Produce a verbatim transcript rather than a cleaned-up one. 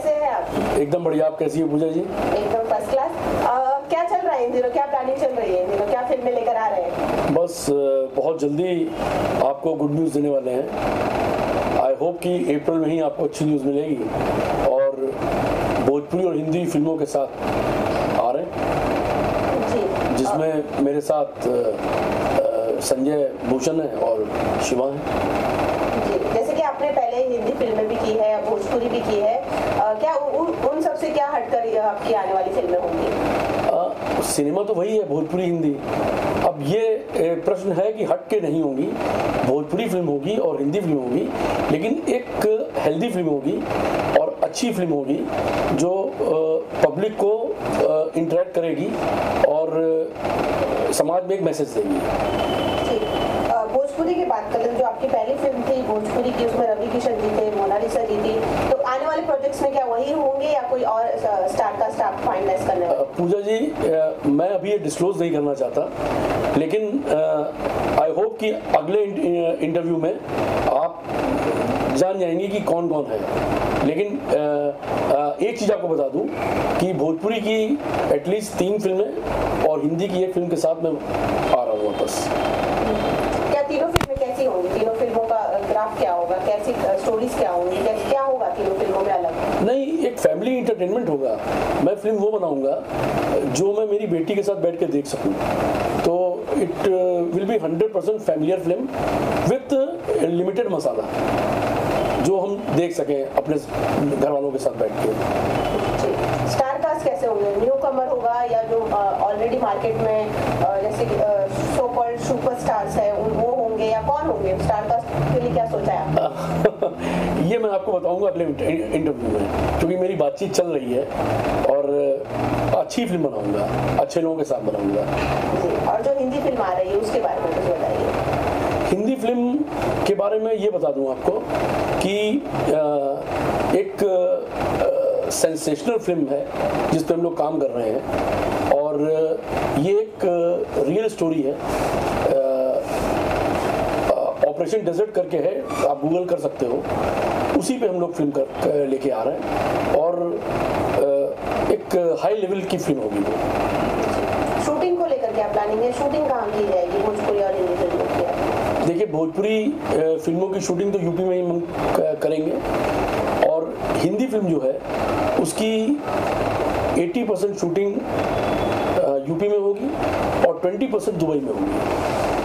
कैसे हैं आप? एकदम बढ़िया। आप कैसी है पूजा जी? एकदम फर्स्ट क्लास। क्या चल रहा है इन दिनों, क्या प्लानिंग चल रही है इन दिनों, क्या फिल्में लेकर आ रहे हैं? बस बहुत जल्दी आपको गुड न्यूज़ देने वाले हैं। आई होप कि अप्रैल में ही आपको अच्छी न्यूज़ मिलेगी और भोजपुरी और हिंदी फिल्मों के साथ आ रहे हैं, जिसमें मेरे साथ संजय भूषण है और शिवा है। जैसे कि आपने पहले हिंदी फिल्में भी की है, भोजपुरी भी की है, आ, क्या उ, उन सब से क्या हटकर आपकी आने वाली फिल्में होंगी? सिनेमा तो वही है, भोजपुरी हिंदी। अब ये प्रश्न है कि हट के नहीं होंगी, भोजपुरी फिल्म होगी और हिंदी फिल्म होगी, लेकिन एक हेल्दी फिल्म होगी और अच्छी फिल्म होगी जो पब्लिक को इंटरेक्ट करेगी और समाज में एक मैसेज देगी। भोजपुरी की बात करें, जो आपकी पहली फिल्म थी भोजपुरी की, उसमें रवि किशन जी थे, मोनालिसा जी थी, तो आने वाले प्रोजेक्ट्स में क्या वही होंगे या कोई और स्टार का स्टाफ फाइनलाइज करने वाले? पूजा जी, मैं अभी ये डिस्क्लोज नहीं करना चाहता, लेकिन आई होप कि अगले इंटरव्यू में आप जान जाएंगे कि कौन कौन है। लेकिन आ, आ, एक चीज़ आपको बता दूं कि भोजपुरी की एटलीस्ट तीन फिल्में और हिंदी की एक फिल्म के साथ मैं आ रहा हूँ वापस। क्या तीनों फिल्में कैसी होंगी? तीनों फिल्मों का ग्राफ क्या होगा? कैसी स्टोरीज क्या होंगी? क्या होगा तीनों फिल्मों में अलग? नहीं, एक फैमिली इंटरटेनमेंट होगा। मैं फिल्म वो बनाऊंगा जो मैं मेरी बेटी के साथ बैठ के देख सकूं, तो it will be hundred percent familiar film with limited masala, जो हम देख सकें अपने घर वालों के साथ बैठ के। स्टार कास्ट कैसे होंगे? न्यू कमर होगा या जो ऑलरेडी मार्केट में uh, जैसे सो कॉल्ड सुपरस्टार्स है वो होंगे या कौन होंगे? स्टार कास्ट के लिए क्या सोचा है? ये मैं आपको बताऊंगा अगले इंटरव्यू में, क्योंकि मेरी बातचीत चल रही है और अच्छी फिल्म बनाऊंगा, अच्छे लोगों के साथ बनाऊंगा। और जो हिंदी फिल्म आ रही है उसके बारे में कुछ बताइए। हिंदी फिल्म के बारे में ये बता दूं आपको कि एक सेंसेशनल फिल्म है जिस पर हम लोग काम कर रहे हैं और ये एक रियल स्टोरी है। ऑपरेशन डेजर्ट करके है, आप गूगल कर सकते हो, उसी पे हम लोग फिल्म कर लेके आ रहे हैं और एक हाई लेवल की फिल्म होगी वो। शूटिंग को लेकर क्या प्लानिंग है? शूटिंग कहाँ की जाएगी भोजपुरी और हिंदी फिल्मों की? देखिए, भोजपुरी फिल्मों की शूटिंग तो यूपी में ही हम करेंगे और हिंदी फिल्म जो है उसकी अस्सी परसेंट शूटिंग यूपी में होगी और बीस परसेंट दुबई में होगी।